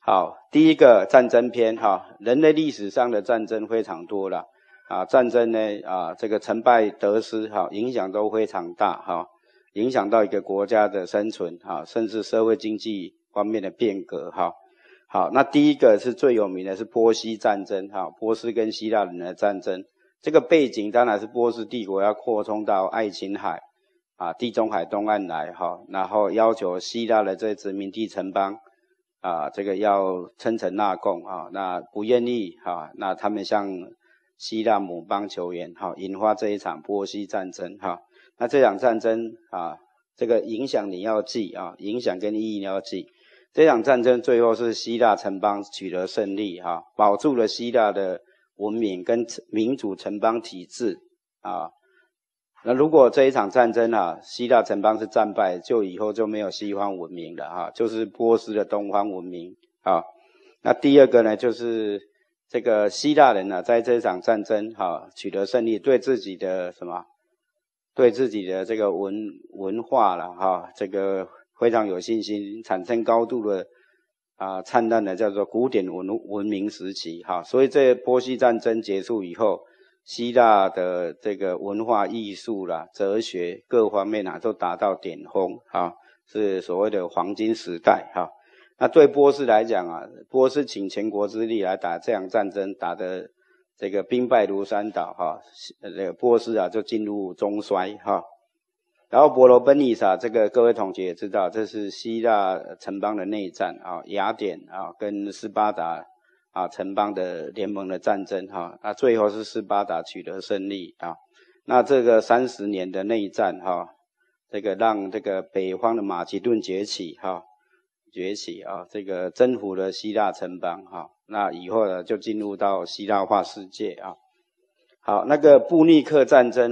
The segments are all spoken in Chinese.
好，第一个战争篇哈，人类历史上的战争非常多了啊，战争呢这个成败得失哈，影响都非常大哈，影响到一个国家的生存哈，甚至社会经济方面的变革哈。好，那第一个是最有名的是波西战争哈，波斯跟希腊人的战争。这个背景当然是波斯帝国要扩充到爱琴海啊、地中海东岸来哈，然后要求希腊的这殖民地城邦啊，这个要称臣纳贡啊，那不愿意哈，那他们向希腊母邦求援哈，引发这一场波西战争哈。那这场战争啊，这个影响你要记啊，影响跟意义你要记。这场战争最后是希腊城邦取得胜利哈，保住了希腊的文明跟民主城邦体制啊。那如果这一场战争啊，希腊城邦是战败，就以后就没有西方文明了哈，就是波斯的东方文明啊。那第二个呢，就是这个希腊人呢，在这场战争取得胜利，对自己的这个文化了哈，这个非常有信心，产生高度的灿烂的叫做古典文明时期哈。所以这波西战争结束以后，希腊的这个文化艺术啦、哲学各方面都达到顶峰哈，是所谓的黄金时代哈。那对波斯来讲啊，波斯倾全国之力来打这场战争，打得这个兵败如山倒哈，这个波斯就进入中衰哈。然后伯罗奔尼撒这个各位同学也知道，这是希腊城邦的内战啊，雅典跟斯巴达城邦的联盟的战争哈，那最后是斯巴达取得胜利啊。那这个30年的内战哈，这个让这个北方的马其顿崛起啊，这个征服了希腊城邦哈。那以后呢，就进入到希腊化世界啊。好，那个布匿克战争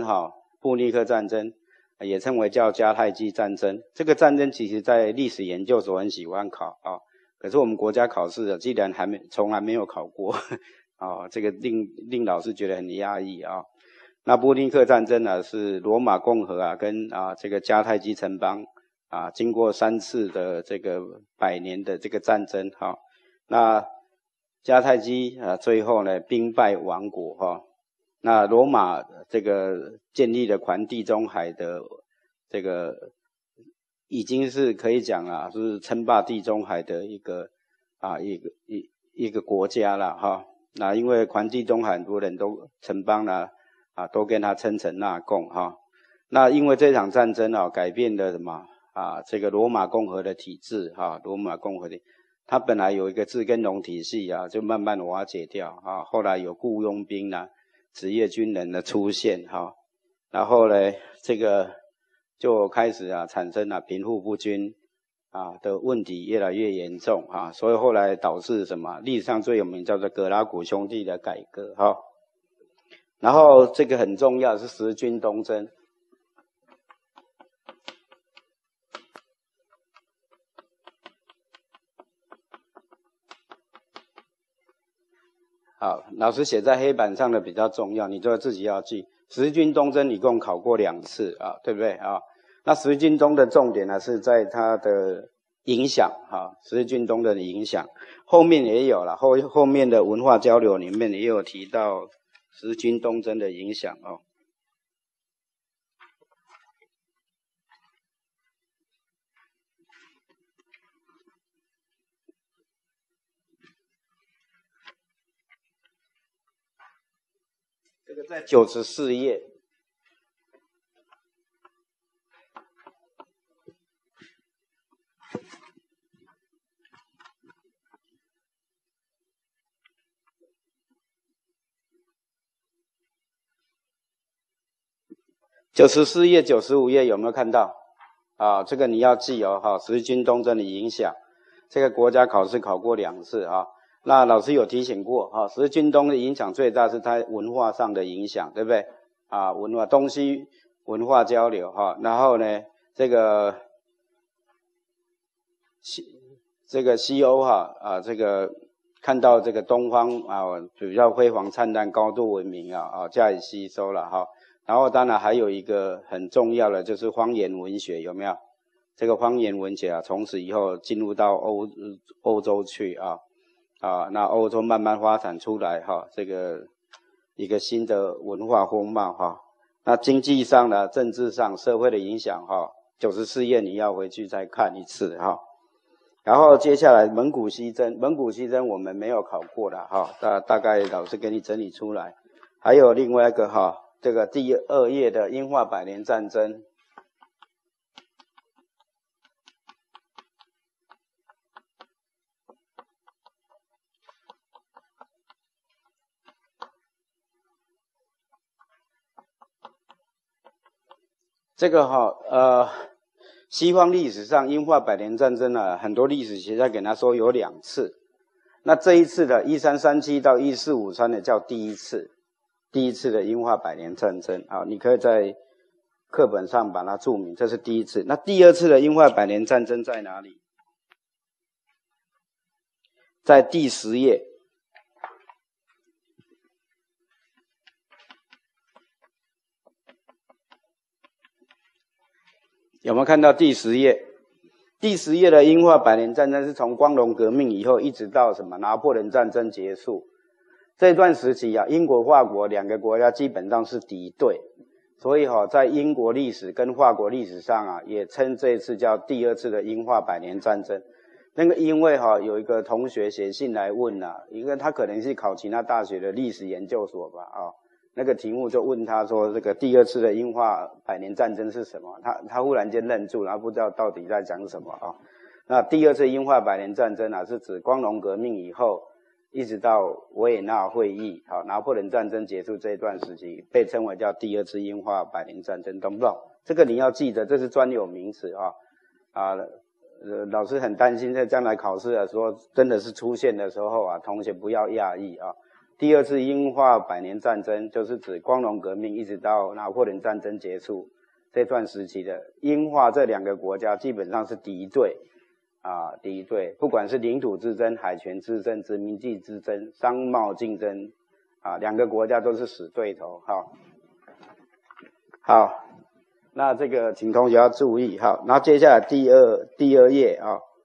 也称为叫迦太基战争。这个战争其实在历史研究所很喜欢考啊，可是我们国家考试既然从来没有考过啊，这个令老师觉得很压抑啊。那布匿克战争呢，是罗马共和跟这个迦太基城邦经过3次的这个100年的这个战争哈，那迦太基最后呢兵败亡国哈。那罗马这个建立了环地中海的这个已经是可以讲是称霸地中海的一个国家了哈。那因为环地中海很多人都城邦都跟他称臣纳贡哈。那因为这场战争改变了什么这个罗马共和的体制哈，罗马共和的它本来有一个自耕农体系就慢慢瓦解掉后来有雇佣兵职业军人的出现哈，然后呢，这个就开始产生贫富不均的问题越来越严重所以后来导致什么？历史上最有名叫做格拉古兄弟的改革哈。然后这个很重要是十军东征。好，老师写在黑板上的比较重要，你就自己要记。十军东征一共考过2次对不对那十军东的重点是在它的影响十军东的影响，后面也有了，后面的文化交流里面也有提到十军东征的影响这个在94页。94页、95页有没有看到这个你要记十军东征的影响，这个国家考试考过2次那老师有提醒过十军东的影响最大是它文化上的影响，对不对文化东西文化交流然后呢这个西欧这个看到这个东方比较辉煌灿烂高度文明加以吸收了然后当然还有一个很重要的就是方言文学，有没有？ 这个方言文学啊，从此以后进入到欧洲去啊，那欧洲慢慢发展出来哈，这个一个新的文化风貌哈。那经济上呢，政治上，社会的影响哈，94页你要回去再看一次哈。然后接下来蒙古西征我们没有考过了哈，大概老师给你整理出来。还有另外一个哈，这个第2页的英化百年战争。这个西方历史上英化百年战争呢，很多历史学家给他说有2次。那这一次的1337到1453呢，叫第一次的英化百年战争啊，你可以在课本上把它注明，这是第一次。那第2次的英化百年战争在哪里？在第10页。有没有看到第10页？第10页的英化百年战争是从光荣革命以后一直到什么拿破仑战争结束这段时期啊，英国、法国2个国家基本上是敌对，所以在英国历史跟法国历史上啊，也称这一次叫第2次的英化百年战争。那个因为有一个同学写信来问啊，因为他可能是考其他大学的历史研究所吧那个题目就问他说，这个第2次的英化百年战争是什么？他忽然间愣住，然后不知道到底在讲什么那第2次英化百年战争啊，是指光荣革命以后，一直到维也纳会议，拿破仑战争结束这一段时期，被称为叫第2次英化百年战争，懂不懂？这个你要记得，这是专有名词老师很担心在将来考试的时候，真的是出现的时候啊，同学不要讶异第2次英化百年战争就是指光荣革命一直到拿破仑战争结束这段时期的英化这2个国家基本上是敌对敌对，不管是领土之争、海权之争、殖民地之争、商贸竞争2个国家都是死对头好，那这个请同学要注意然后接下来第二页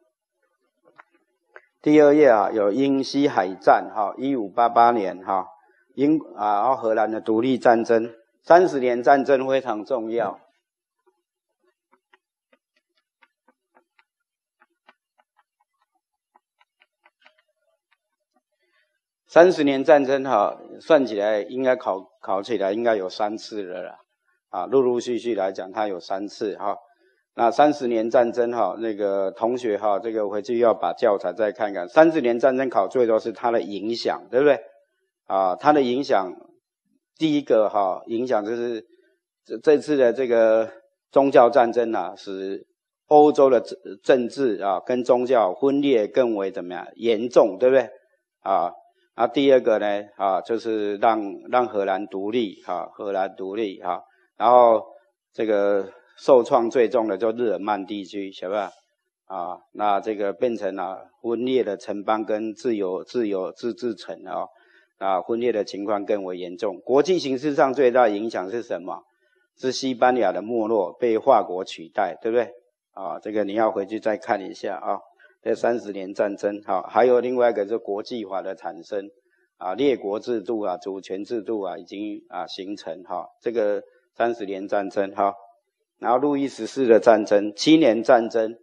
第2页有英西海战1588年然后荷兰的独立战争，30年战争非常重要。30年战争算起来应该考起来应该有3次了啦陆陆续续来讲它有3次那30年战争那个同学这个回去要把教材再看看。30年战争考最多是它的影响，对不对？它的影响，第一个影响就是这次的这个宗教战争使欧洲的政治跟宗教分裂更为怎么样严重，对不对？那第二个呢就是让荷兰独立然后这个受创最重的就日耳曼地区，晓得吧？那这个变成分裂的城邦跟自治城分裂的情况更为严重。国际形势上最大的影响是什么？是西班牙的没落，被法国取代，对不对？这个你要回去再看一下这30年战争还有另外一个是国际法的产生列国制度主权制度已经形成这个30年战争然后路易14的战争，7年战争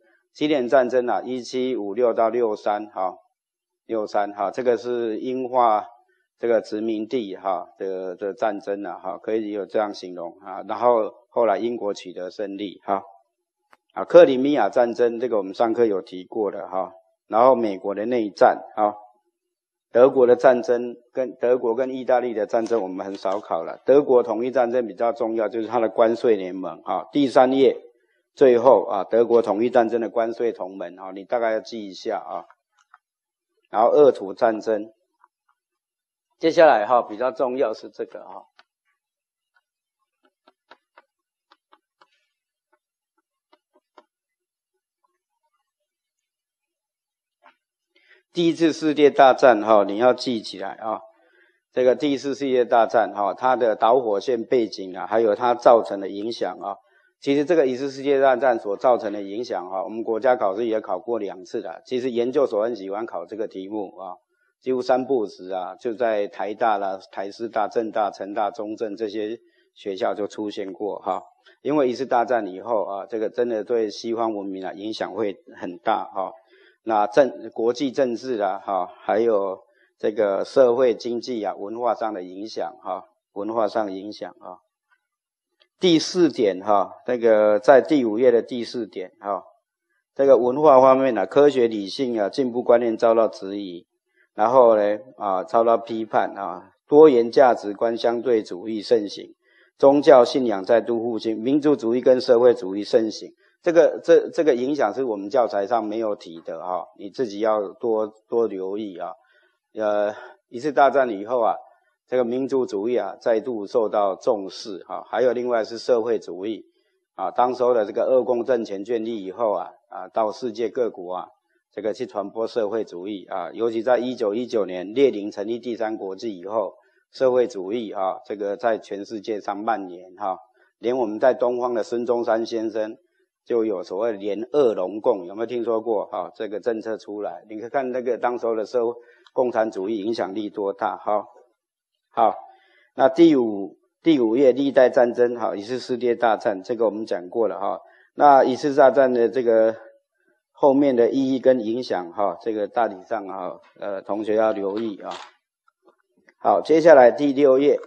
1756到63这个是英化这个殖民地的战争可以有这样形容然后后来英国取得胜利克里米亚战争这个我们上课有提过的然后美国的内战德国的战争德国跟意大利的战争我们很少考了，德国统一战争比较重要，就是它的关税联盟第3页最后德国统一战争的关税同盟你大概要记一下然后俄土战争，接下来比较重要是这个第1次世界大战你要记起来这个第1次世界大战它的导火线背景还有它造成的影响其实这个一次世界大战所造成的影响我们国家考试也考过2次了。其实研究所很喜欢考这个题目几乎3不5时就在台大啦、台师大、政大、成大、中正这些学校就出现过因为一次大战以后这个真的对西方文明影响会很大那国际政治还有这个社会经济文化上的影响文化上的影响第4点这个在第5页的第4点这个文化方面科学理性进步观念遭到质疑，然后呢遭到批判多元价值观相对主义盛行，宗教信仰再度复兴，民族主义跟社会主义盛行。这个影响是我们教材上没有提的你自己要多留意一次大战以后这个民族主义再度受到重视还有另外是社会主义当时候的这个俄共政权建立以后到世界各国这个去传播社会主义尤其在1919年列宁成立第3国际以后，社会主义这个在全世界上蔓延连我们在东方的孙中山先生就有所谓联俄容共，有没有听说过这个政策出来？你可以看那个当时候的共产主义影响力多大好，那第五页历代战争一次世界大战，这个我们讲过了那一次大战的这个后面的意义跟影响这个大体上同学要留意好，接下来第6页。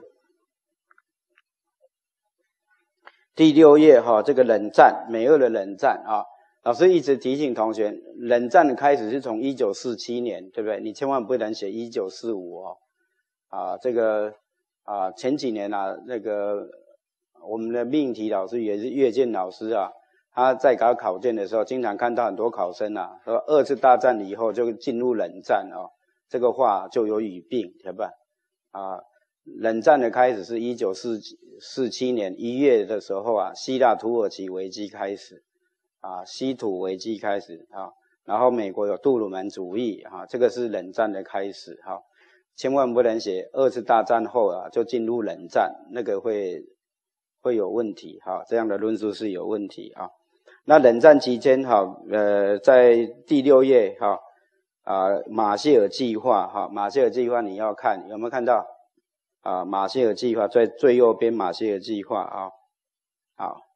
第6页这个冷战，美俄的冷战老师一直提醒同学，冷战的开始是从1947年，对不对？你千万不能写1945这个前几年那个我们的命题老师也是岳健老师他在搞考卷的时候，经常看到很多考生说2次大战以后就进入冷战这个话就有语病，对吧？冷战的开始是1947年1月的时候希腊土耳其危机开始希土危机开始然后美国有杜鲁门主义这个是冷战的开始千万不能写2次大战后就进入冷战，那个会有问题这样的论述是有问题那冷战期间在第6页马歇尔计划马歇尔计划你要看，有没有看到马歇尔计划在最右边马歇尔计划好，